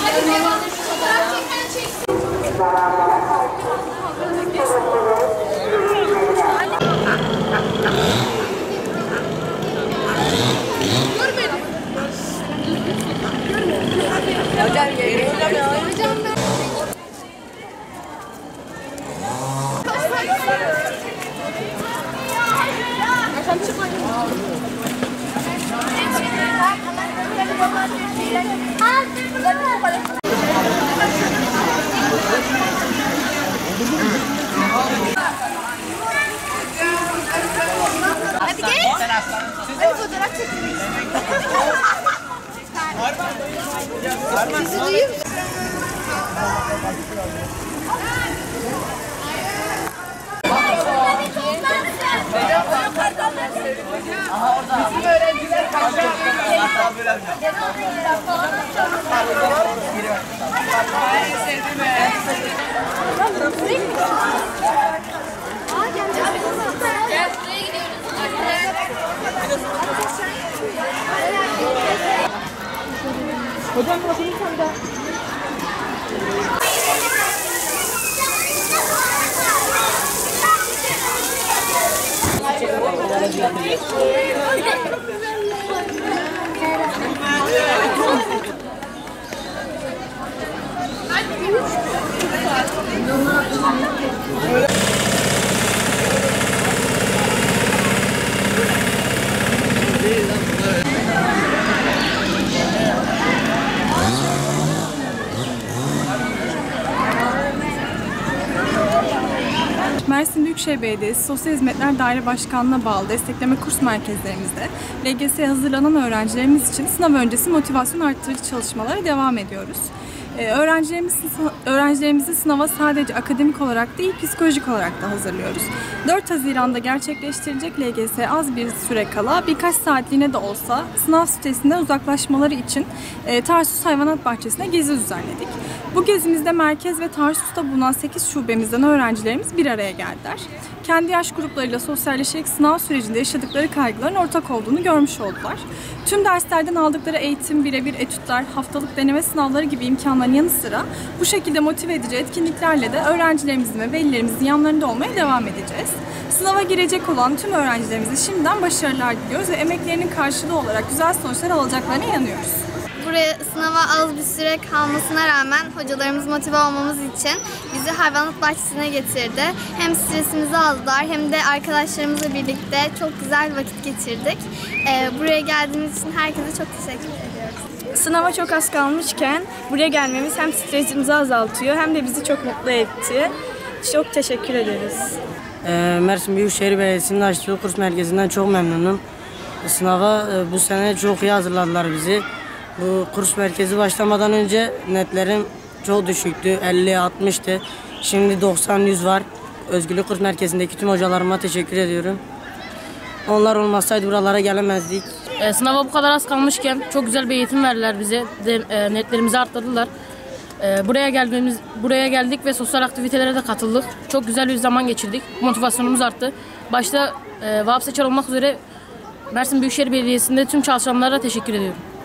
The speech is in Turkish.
Hocam geliyor. Hadi gel. Hadi fotoğraf çekelim. Sizi duyuyor musun? Bizim öğrenciler kaçıyor. Hocam burası bir tane daha. Mersin Büyükşehir Belediyesi Sosyal Hizmetler Daire Başkanlığı'na bağlı destekleme kurs merkezlerimizde LGS'ye hazırlanan öğrencilerimiz için sınav öncesi motivasyon arttırıcı çalışmalara devam ediyoruz. Öğrencilerimizi sınava sadece akademik olarak değil, psikolojik olarak da hazırlıyoruz. 4 Haziran'da gerçekleştirilecek LGS'ye az bir süre kala birkaç saatliğine de olsa sınav stresinden uzaklaşmaları için Tarsus Hayvanat Bahçesi'ne gezi düzenledik. Bu gezimizde merkez ve Tarsus'ta bulunan 8 şubemizden öğrencilerimiz bir araya geldiler. Kendi yaş gruplarıyla sosyalleşerek sınav sürecinde yaşadıkları kaygıların ortak olduğunu görmüş oldular. Tüm derslerden aldıkları eğitim, birebir etütler, haftalık deneme sınavları gibi imkanların yanı sıra bu şekilde motive edici etkinliklerle de öğrencilerimizin ve velilerimizin yanlarında olmaya devam edeceğiz. Sınava girecek olan tüm öğrencilerimize şimdiden başarılar diliyoruz ve emeklerinin karşılığı olarak güzel sonuçlar alacaklarına inanıyoruz. Buraya sınava az bir süre kalmasına rağmen hocalarımız motive olmamız için bizi hayvanat bahçesine getirdi. Hem stresimizi aldılar hem de arkadaşlarımızla birlikte çok güzel vakit geçirdik. Buraya geldiğimiz için herkese çok teşekkür ediyoruz. Sınava çok az kalmışken buraya gelmemiz hem stresimizi azaltıyor hem de bizi çok mutlu etti. Çok teşekkür ederiz. Mersin Büyükşehir Belediyesi'nin açtığı kurs merkezinden çok memnunum. Sınava bu sene çok iyi hazırladılar bizi. Bu kurs merkezi başlamadan önce netlerim çok düşüktü, 50-60'tı. Şimdi 90-100 var. Özgürlük Kurs Merkezi'ndeki tüm hocalarıma teşekkür ediyorum. Onlar olmasaydı buralara gelemezdik. Sınava bu kadar az kalmışken çok güzel bir eğitim verdiler bize. Netlerimizi arttırdılar. Buraya geldik ve sosyal aktivitelere de katıldık. Çok güzel bir zaman geçirdik. Motivasyonumuz arttı. Başta Vahap Seçer olmak üzere Mersin Büyükşehir Belediyesi'nde tüm çalışanlara teşekkür ediyorum.